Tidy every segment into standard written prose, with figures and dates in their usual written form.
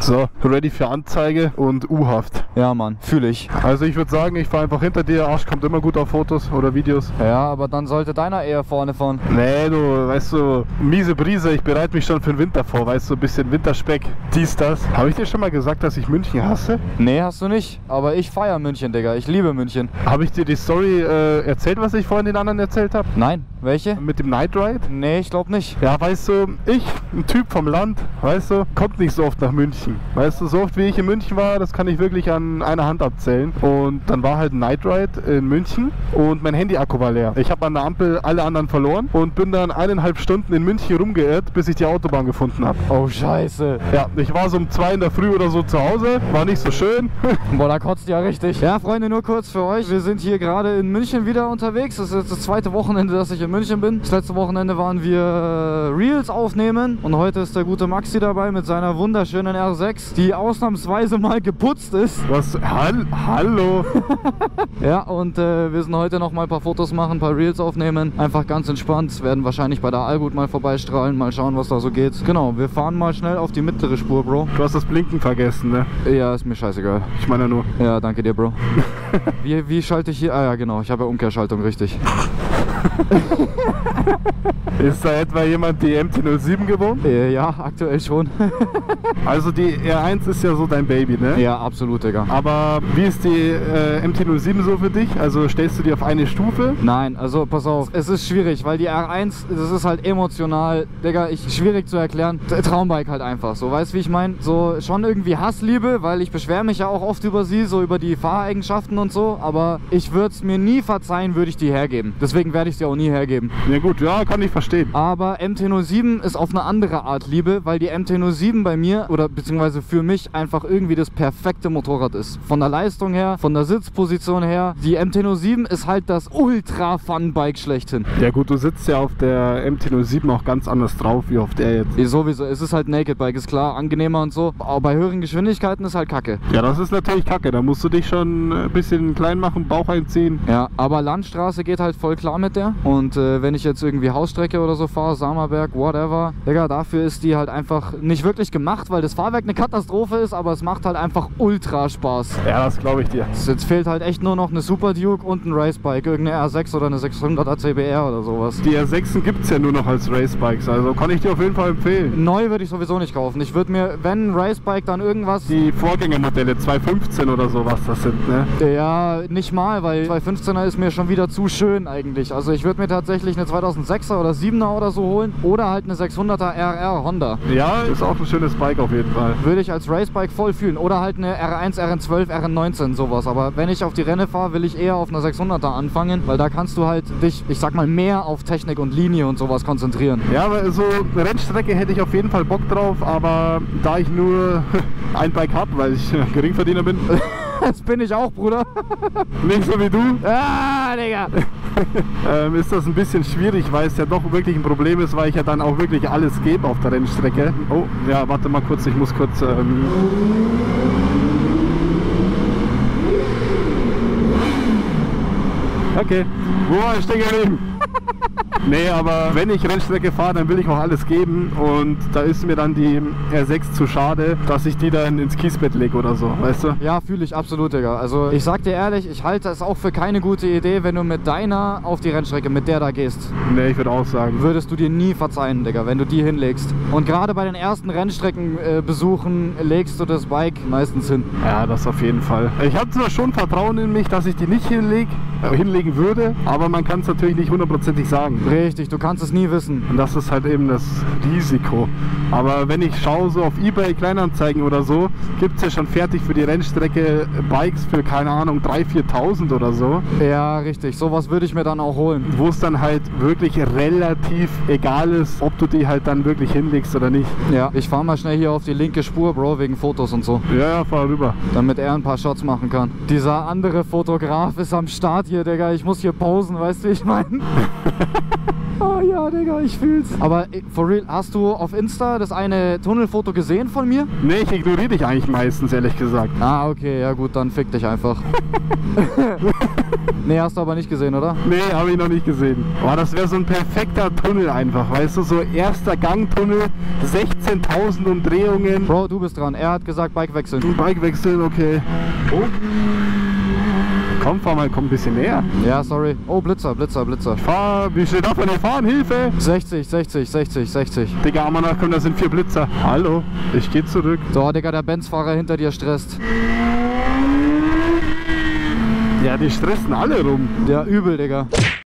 So, ready für Anzeige und U-Haft. Ja, Mann, fühle ich. Also ich würde sagen, ich fahre einfach hinter dir. Arsch kommt immer gut auf Fotos oder Videos. Ja, aber dann sollte deiner eher vorne fahren. Nee, du, weißt du, miese Brise, ich bereite mich schon für den Winter vor, weißt du, ein bisschen Winterspeck, dies, das. Habe ich dir schon mal gesagt, dass ich München hasse? Nee, hast du nicht. Aber ich feiere München, Digga. Ich liebe München. Habe ich dir die Story erzählt, was ich vorhin den anderen erzählt habe? Nein, welche? Mit dem Night Ride? Nee, ich glaube nicht. Ja, weißt du, ich, ein Typ vom Land, weißt du, kommt nicht so oft nach München. Weißt du, so oft wie ich in München war, das kann ich wirklich an einer Hand abzählen. Und dann war halt ein Night Ride in München und mein Handy-Akku war leer. Ich habe an der Ampel alle anderen verloren und bin dann 1,5 Stunden in München rumgeirrt, bis ich die Autobahn gefunden habe. Oh, scheiße. Ja, ich war so um 2 in der Früh oder so zu Hause, war nicht so schön. Boah, da kotzt ja richtig. Ja, Freunde, nur kurz für euch. Wir sind hier gerade in München wieder unterwegs. Das ist jetzt das zweite Wochenende, dass ich in München bin. Das letzte Wochenende waren wir Reels aufnehmen und heute ist der gute Maxi dabei mit seiner wunderschönen R6, die ausnahmsweise mal geputzt ist. Was? Hallo? Ja, und wir sind heute noch mal ein paar Fotos machen, ein paar Reels aufnehmen. Einfach ganz entspannt. Werden wahrscheinlich bei der Allgut mal vorbeistrahlen, mal schauen, was da so geht. Genau, wir fahren mal schnell auf die mittlere Spur, Bro. Du hast das Blinken vergessen, ne? Ja, ist mir scheißegal. Ich meine nur. Ja, danke dir, Bro. Wie schalte ich hier? Ah ja, genau, ich habe ja Umkehrschaltung, richtig. Ist da etwa jemand die MT-07 gewohnt? Ja, aktuell schon. Also die R1 ist ja so dein Baby, ne? Ja, absolut, Digga. Aber wie ist die MT-07 so für dich? Also stellst du die auf eine Stufe? Nein, also pass auf, es ist schwierig, weil die R1, das ist halt emotional, Digga, schwierig zu erklären. Traumbike halt einfach, so, weißt du, wie ich meine? So schon irgendwie Hassliebe, weil ich beschwere mich ja auch oft über sie, so über die Fahreigenschaften und so, aber ich würde es mir nie verzeihen, würde ich die hergeben. Deswegen werde ich sie auch nie hergeben. Ja gut, ja, kann ich verstehen. Aber MT-07 ist auf eine andere Art Liebe, weil die MT-07 bei mir, oder beziehungsweise für mich, einfach irgendwie das perfekte Motorrad ist. Von der Leistung her, von der Sitzposition her. Die MT-07 ist halt das Ultra-Fun-Bike schlechthin. Ja gut, du sitzt ja auf der MT-07 auch ganz anders drauf, wie auf der jetzt. Ja, sowieso, es ist halt Naked-Bike, ist klar, angenehmer und so. Aber bei höheren Geschwindigkeiten ist halt kacke. Ja, das ist natürlich kacke. Da musst du dich schon ein bisschen klein machen, Bauch einziehen. Ja, aber Landstraße geht halt voll klar mit der. Und wenn ich jetzt irgendwie Hausstrecke oder so fahre, Samerberg, whatever, Digga, dafür ist die halt einfach nicht wirklich gemacht, weil das Fahrwerk eine Katastrophe ist, aber es macht halt einfach ultra Spaß. Ja, das glaube ich dir. Jetzt fehlt halt echt nur noch eine Super Duke und ein Racebike, irgendeine R6 oder eine 600er CBR oder sowas. Die R6 gibt es ja nur noch als Racebikes, also kann ich dir auf jeden Fall empfehlen. Neu würde ich sowieso nicht kaufen. Ich würde mir, wenn ein Racebike, dann irgendwas... Die Vorgängermodelle 215 oder sowas das sind, ne? Ja, nicht mal, weil 215er ist mir schon wieder zu schön eigentlich. Also ich würde mir tatsächlich eine 2006er oder 7er oder so holen oder halt eine 600er RR Honda. Ja, ist auch ein schönes Bike auf jeden Fall. Würde ich als Racebike voll fühlen. Oder halt eine R1, RN12, RN19, sowas. Aber wenn ich auf die Renne fahre, will ich eher auf einer 600er anfangen, weil da kannst du halt dich, ich sag mal, mehr auf Technik und Linie und sowas konzentrieren. Ja, aber so eine Rennstrecke hätte ich auf jeden Fall Bock drauf, aber da ich nur ein Bike habe, weil ich Geringverdiener bin. Das bin ich auch, Bruder. Nicht so wie du. Ah, Digga. Ist das ein bisschen schwierig, weil es ja doch wirklich ein Problem ist, weil ich ja dann auch wirklich alles gebe auf der Rennstrecke. Oh, ja, warte mal kurz, ich muss kurz... Okay, wo war ich stehen geblieben? Nee, aber wenn ich Rennstrecke fahre, dann will ich auch alles geben und da ist mir dann die R6 zu schade, dass ich die dann ins Kiesbett lege oder so, weißt du? Ja, fühle ich absolut, Digga. Also ich sag dir ehrlich, ich halte es auch für keine gute Idee, wenn du mit deiner auf die Rennstrecke, mit der da gehst. Nee, ich würde auch sagen. Würdest du dir nie verzeihen, Digga, wenn du die hinlegst. Und gerade bei den ersten Rennstreckenbesuchen legst du das Bike meistens hin. Ja, das auf jeden Fall. Ich habe zwar schon Vertrauen in mich, dass ich die nicht hinlegen würde, aber man kann es natürlich nicht hundertprozentig sagen. Richtig, du kannst es nie wissen. Und das ist halt eben das Risiko. Aber wenn ich schaue, so auf eBay Kleinanzeigen oder so, gibt es ja schon fertig für die Rennstrecke Bikes für, keine Ahnung, 3.000, 4.000 oder so. Ja, richtig. Sowas würde ich mir dann auch holen. Wo es dann halt wirklich relativ egal ist, ob du die halt dann wirklich hinlegst oder nicht. Ja, ich fahre mal schnell hier auf die linke Spur, Bro, wegen Fotos und so. Ja, fahr rüber. Damit er ein paar Shots machen kann. Dieser andere Fotograf ist am Start hier, Digga. Ich muss hier posen, weißt du, wie ich meine? Oh ja, Digga, ich fühl's. Aber for real, hast du auf Insta das eine Tunnelfoto gesehen von mir? Nee, ich ignoriere dich eigentlich meistens, ehrlich gesagt. Ah, okay, ja gut, dann fick dich einfach. Nee, hast du aber nicht gesehen, oder? Nee, habe ich noch nicht gesehen. Boah, das wäre so ein perfekter Tunnel einfach, weißt du, so erster Gangtunnel, 16.000 Umdrehungen. Bro, du bist dran. Er hat gesagt, Bike wechseln. Bike wechseln, okay. Oh. Komm, fahr mal, komm ein bisschen näher. Ja, sorry. Oh, Blitzer, Blitzer, Blitzer. Fahr, wie schnell darf man denn fahren? Hilfe! 60, 60, 60, 60. Digga, aber nachkommen, da sind 4 Blitzer. Hallo, ich geh zurück. So, Digga, der Benz-Fahrer hinter dir stresst. Ja, die stressen alle rum. Der übel, Digga.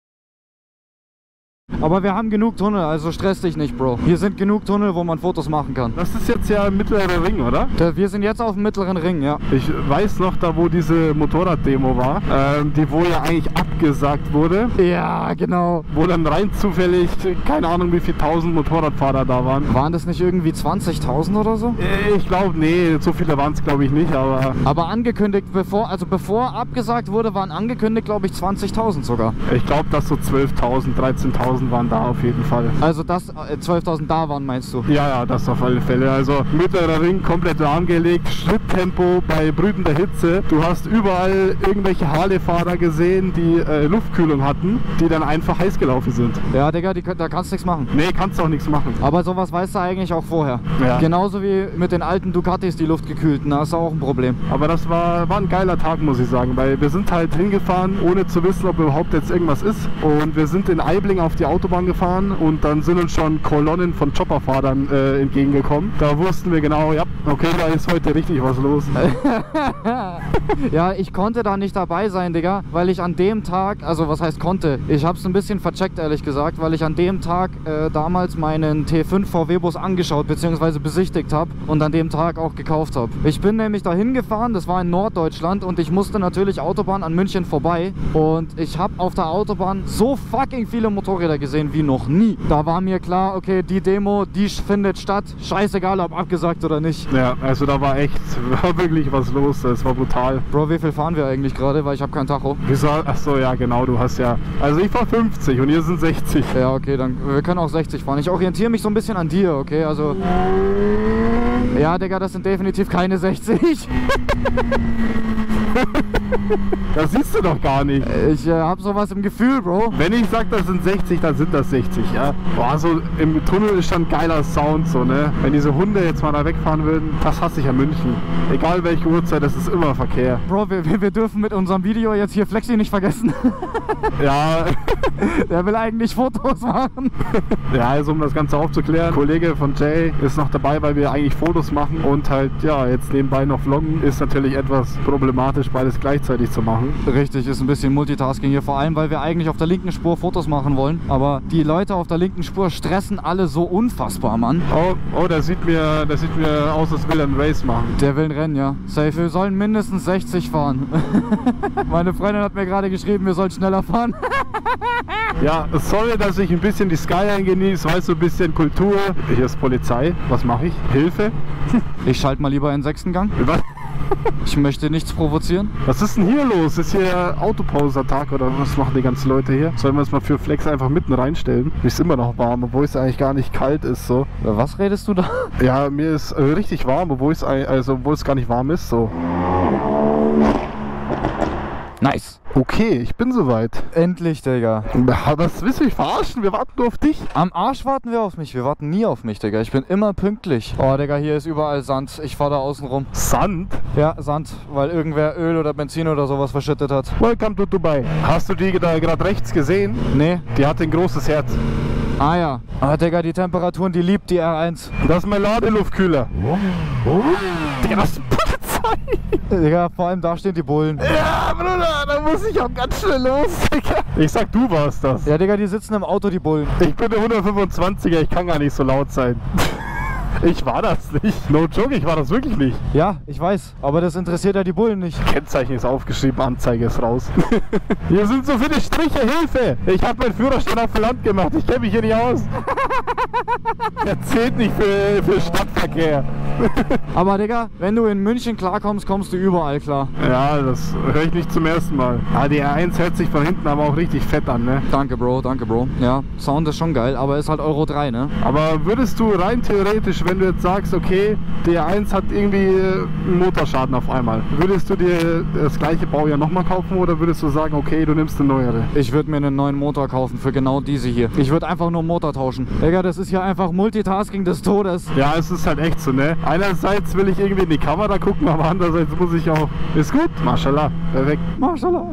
Aber wir haben genug Tunnel, also stress dich nicht, Bro. Hier sind genug Tunnel, wo man Fotos machen kann. Das ist jetzt ja mittlerer Ring, oder? Wir sind jetzt auf dem mittleren Ring, ja. Ich weiß noch, da wo diese Motorraddemo war, die wo ja eigentlich abgesagt wurde. Ja, genau. Wo dann rein zufällig, keine Ahnung wie viel 1000 Motorradfahrer da waren. Waren das nicht irgendwie 20.000 oder so? Ich glaube, nee, so viele waren es glaube ich nicht, aber... Aber angekündigt, bevor abgesagt wurde, waren angekündigt, glaube ich, 20.000 sogar. Ich glaube, dass so 12.000, 13.000 waren da auf jeden Fall. Also das 12.000 da waren, meinst du? Ja, ja, das auf alle Fälle. Also mittlerer Ring komplett lahmgelegt, Schritttempo bei brütender Hitze. Du hast überall irgendwelche Harley-Fahrer gesehen, die Luftkühlung hatten, die dann einfach heiß gelaufen sind. Ja, Digga, da kannst du nichts machen. Nee, kannst du auch nichts machen. Aber sowas weißt du eigentlich auch vorher. Ja. Genauso wie mit den alten Ducatis, die luftgekühlten, da ist auch ein Problem. Aber das war ein geiler Tag, muss ich sagen, weil wir sind halt hingefahren, ohne zu wissen, ob überhaupt jetzt irgendwas ist. Und wir sind in Aibling auf die Autobahn gefahren und dann sind uns schon Kolonnen von Chopperfahrern entgegengekommen. Da wussten wir genau, ja, okay, da ist heute richtig was los. Ja, ich konnte da nicht dabei sein, Digga, weil ich an dem Tag, also was heißt konnte, ich hab's ein bisschen vercheckt, ehrlich gesagt, weil ich an dem Tag damals meinen T5 VW-Bus angeschaut bzw. besichtigt habe und an dem Tag auch gekauft habe. Ich bin nämlich dahin gefahren, das war in Norddeutschland und ich musste natürlich Autobahn an München vorbei und ich habe auf der Autobahn so fucking viele Motorräder gesehen wie noch nie. Da war mir klar, okay, die Demo, die findet statt, scheißegal ob abgesagt oder nicht. Ja, also da war wirklich was los, das war brutal. Bro, wie viel fahren wir eigentlich gerade, weil ich habe kein Tacho. Wieso? Achso, ja genau, du hast ja, also ich fahr 50 und hier sind 60. Ja, okay, dann, wir können auch 60 fahren. Ich orientiere mich so ein bisschen an dir, okay, also... Ja, Digga, das sind definitiv keine 60. Das siehst du doch gar nicht. Ich hab sowas im Gefühl, Bro. Wenn ich sag, das sind 60, dann sind das 60, ja. Boah, so im Tunnel ist schon ein geiler Sound, so, ne. Wenn diese Hunde jetzt mal da wegfahren würden, das hasse ich an München. Egal welche Uhrzeit, das ist immer Verkehr. Bro, wir dürfen mit unserem Video jetzt hier Flexi nicht vergessen. Ja. Der will eigentlich Fotos machen. Ja, also um das Ganze aufzuklären, ein Kollege von Jay ist noch dabei, weil wir eigentlich Fotos machen und halt, ja, jetzt nebenbei noch vloggen, ist natürlich etwas problematisch, beides gleichzeitig zu machen. Richtig, ist ein bisschen Multitasking hier, vor allem, weil wir eigentlich auf der linken Spur Fotos machen wollen, aber die Leute auf der linken Spur stressen alle so unfassbar, Mann. Oh, der sieht mir aus, als will er ein Race machen. Der will ein Rennen, ja. Safe, wir sollen mindestens 60 fahren. Meine Freundin hat mir gerade geschrieben, wir sollen schneller fahren. Ja, sorry, dass ich ein bisschen die Skyline genieße, weißt du, ein bisschen Kultur. Hier ist Polizei, was mache ich? Hilfe? Ich schalte mal lieber in den 6. Gang. Was? Ich möchte nichts provozieren. Was ist denn hier los? Ist hier Autopausertag oder was machen die ganzen Leute hier? Sollen wir es mal für Flex einfach mitten reinstellen? Mir ist immer noch warm, obwohl es eigentlich gar nicht kalt ist, so. Was redest du da? Ja, mir ist richtig warm, obwohl es gar nicht warm ist, so. Nice. Okay, ich bin soweit. Endlich, Digga. Was willst du mich verarschen? Wir warten nur auf dich. Am Arsch warten wir auf mich. Wir warten nie auf mich, Digga. Ich bin immer pünktlich. Oh, Digga, hier ist überall Sand. Ich fahre da außen rum. Sand? Ja, Sand, weil irgendwer Öl oder Benzin oder sowas verschüttet hat. Welcome to Dubai. Hast du die da gerade rechts gesehen? Nee. Die hat ein großes Herz. Ah ja. Ah, Digga, die Temperaturen, die liebt die R1. Das ist mein Ladeluftkühler. Digga, das ist Polizei. Digga, vor allem da stehen die Bullen. Ja, Bruder, da muss ich auch ganz schnell los, Digga. Ich sag, du warst das. Ja, Digga, die sitzen im Auto, die Bullen. Ich bin der 125er, ich kann gar nicht so laut sein. Ich war das nicht. No joke, ich war das wirklich nicht. Ja, ich weiß, aber das interessiert ja die Bullen nicht. Kennzeichen ist aufgeschrieben, Anzeige ist raus. Hier sind so viele Striche, Hilfe! Ich habe meinen Führerschein auf dem Land gemacht, ich kenne mich hier nicht aus. Er zählt nicht für Stadtverkehr. Aber Digga, wenn du in München klarkommst, kommst du überall klar. Ja, das höre ich nicht zum ersten Mal. Ah, die R1 hört sich von hinten aber auch richtig fett an, ne? Danke, Bro, danke, Bro. Ja, Sound ist schon geil, aber ist halt Euro 3, ne? Aber würdest du rein theoretisch, wenn du jetzt sagst, okay, die R1 hat irgendwie einen Motorschaden auf einmal, würdest du dir das gleiche Baujahr nochmal kaufen oder würdest du sagen, okay, du nimmst eine neuere? Ich würde mir einen neuen Motor kaufen für genau diese hier. Ich würde einfach nur Motor tauschen. Digga, das ist ja einfach Multitasking des Todes. Ja, es ist halt echt so, ne? Einerseits will ich irgendwie in die Kamera gucken, aber andererseits muss ich auch... Ist gut? Mashallah. Perfekt. Mashallah.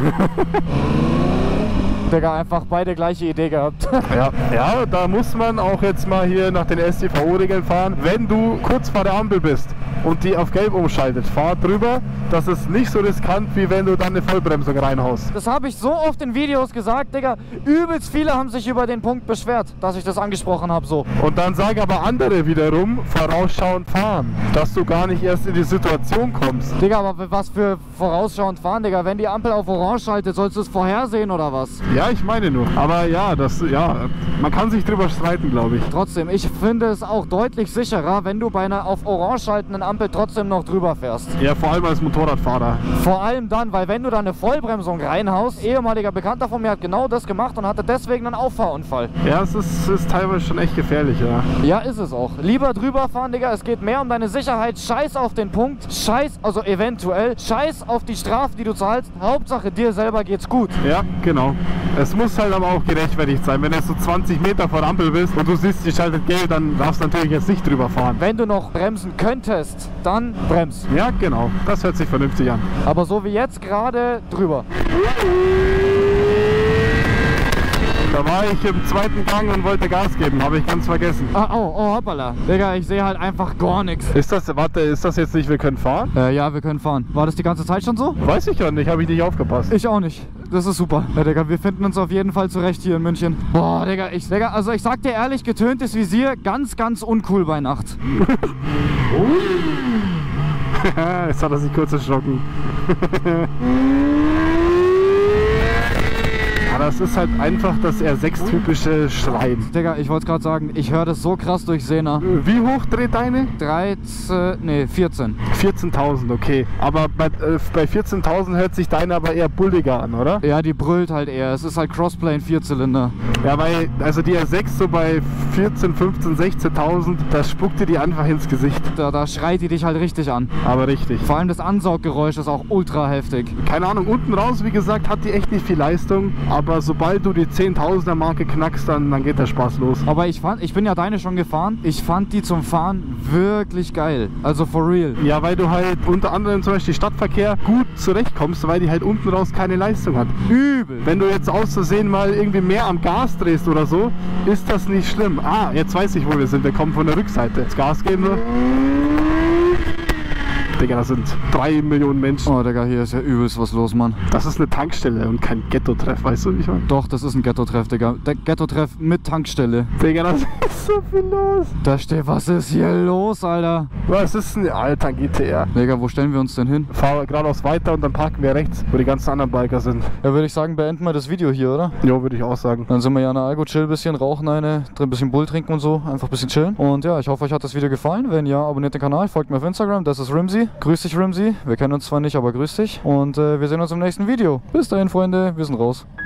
Digga, einfach beide gleiche Idee gehabt. Ja, da muss man auch jetzt mal hier nach den StVO-Regeln fahren. Wenn du kurz vor der Ampel bist und die auf Gelb umschaltet, fahr drüber. Das ist nicht so riskant, wie wenn du dann eine Vollbremsung reinhaust. Das habe ich so oft in Videos gesagt, Digga. Übelst viele haben sich über den Punkt beschwert, dass ich das angesprochen habe, so. Und dann sagen aber andere wiederum, vorausschauend fahren. Dass du gar nicht erst in die Situation kommst. Digga, aber was für vorausschauend fahren, Digga? Wenn die Ampel auf Orange schaltet, sollst du es vorhersehen oder was? Ja, ich meine nur. Aber ja, man kann sich drüber streiten, glaube ich. Trotzdem, ich finde es auch deutlich sicherer, wenn du bei einer auf Orange schaltenden Ampel trotzdem noch drüber fährst. Ja, vor allem als Motorradfahrer. Vor allem dann, weil wenn du da eine Vollbremsung reinhaust, ehemaliger Bekannter von mir hat genau das gemacht und hatte deswegen einen Auffahrunfall. Ja, es ist teilweise schon echt gefährlich, ja. Ja, ist es auch. Lieber drüber fahren, Digga, es geht mehr um deine Sicherheit. Scheiß auf den Punkt, also eventuell, scheiß auf die Strafe, die du zahlst. Hauptsache, dir selber geht's gut. Ja, genau. Es muss halt aber auch gerechtfertigt sein. Wenn du so 20 Meter vor der Ampel bist und du siehst, die schaltet gelb, dann darfst du natürlich jetzt nicht drüber fahren. Wenn du noch bremsen könntest, dann bremst. Ja, genau. Das hört sich vernünftig an. Aber so wie jetzt gerade drüber. Da war ich im zweiten Gang und wollte Gas geben, habe ich ganz vergessen. Oh, hoppala. Digga, ich sehe halt einfach gar nichts. Ist das jetzt nicht, wir können fahren? Ja, wir können fahren. War das die ganze Zeit schon so? Weiß ich ja nicht, habe ich nicht aufgepasst. Ich auch nicht. Das ist super. Ja, Digga, wir finden uns auf jeden Fall zurecht hier in München. Boah, Digga, also ich sag dir ehrlich, getöntes Visier, ganz, ganz uncool bei Nacht. Jetzt hat er sich kurz erschrocken. Das ist halt einfach das R6-typische Schreien. Digga, ich wollte gerade sagen, ich höre das so krass durch Sena. Wie hoch dreht deine? 14. 14.000, okay. Aber bei 14.000 hört sich deine aber eher bulliger an, oder? Ja, die brüllt halt eher. Es ist halt Crossplane 4-Zylinder. Ja, weil, also die R6 so bei 14, 15, 16.000, da spuckt dir die einfach ins Gesicht. Da schreit die dich halt richtig an. Aber richtig. Vor allem das Ansauggeräusch ist auch ultra heftig. Keine Ahnung, unten raus, wie gesagt, hat die echt nicht viel Leistung. Aber sobald du die 10.000er Marke knackst, dann geht der Spaß los. Aber ich bin ja deine schon gefahren. Ich fand die zum Fahren wirklich geil. Also for real. Ja, weil du halt unter anderem zum Beispiel Stadtverkehr gut zurechtkommst, weil die halt unten raus keine Leistung hat. Übel. Wenn du jetzt aus Versehen mal irgendwie mehr am Gas drehst oder so, ist das nicht schlimm. Ah, jetzt weiß ich, wo wir sind. Wir kommen von der Rückseite. Das Gas geben wir. Digga, das sind 3 Millionen Menschen. Oh, Digga, hier ist ja übelst was los, Mann. Das ist eine Tankstelle und kein Ghetto-Treff, weißt du, wie ich meine? Doch, das ist ein Ghetto-Treff, Digga. Der Ghetto-Treff mit Tankstelle. Digga, das ist so viel los. Da steht, was ist hier los, Alter? Was ist ein alter GTR? Digga, wo stellen wir uns denn hin? Fahr geradeaus weiter und dann parken wir rechts, wo die ganzen anderen Biker sind. Ja, würde ich sagen, beenden wir das Video hier, oder? Jo, würde ich auch sagen. Dann sind wir ja in der Algo, chill bisschen, rauchen ein bisschen Bull trinken und so. Einfach ein bisschen chillen. Und ja, ich hoffe, euch hat das Video gefallen. Wenn ja, abonniert den Kanal, folgt mir auf Instagram. Das ist Rimzy. Grüß dich, Rimzy. Wir kennen uns zwar nicht, aber grüß dich. Und wir sehen uns im nächsten Video. Bis dahin, Freunde. Wir sind raus.